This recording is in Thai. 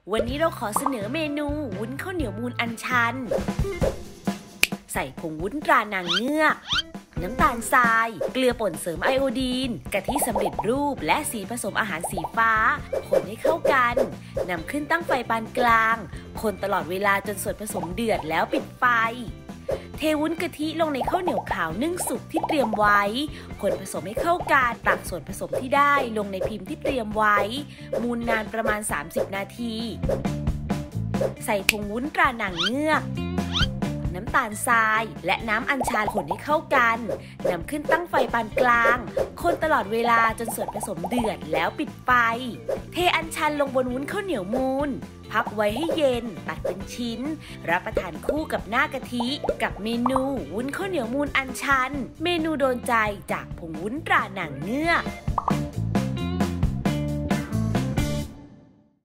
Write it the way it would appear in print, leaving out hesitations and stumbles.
วันนี้เราขอเสนอเมนูวุ้นข้าวเหนียวมูนอัญชันใส่ผงวุ้นตรานางเงือกน้ำตาลทรายเกลือป่นเสริมไอโอดีนกะทิสำเร็จรูปและสีผสมอาหารสีฟ้าคนให้เข้ากันนำขึ้นตั้งไฟปานกลางคนตลอดเวลาจนส่วนผสมเดือดแล้วปิดไฟเทวุ้นกะทิลงในข้าวเหนียวขาวนึ่งสุกที่เตรียมไว้คนผสมให้เข้ากันตักส่วนผสมที่ได้ลงในพิมพ์ที่เตรียมไว้มูนนานประมาณ30นาทีใส่ผงวุ้นตรานางเงือกน้ำตาลทรายและน้ำอัญชันคนให้เข้ากันนำขึ้นตั้งไฟปานกลางคนตลอดเวลาจนส่วนผสมเดือดแล้วปิดไฟเทอัญชันลงบนวุ้นข้าวเหนียวมูนพักไว้ให้เย็นตัดเป็นชิ้นรับประทานคู่กับหน้ากะทิกับเมนูวุ้นข้าวเหนียวมูนอัญชันเมนูโดนใจจากผงวุ้นตรานางเงือก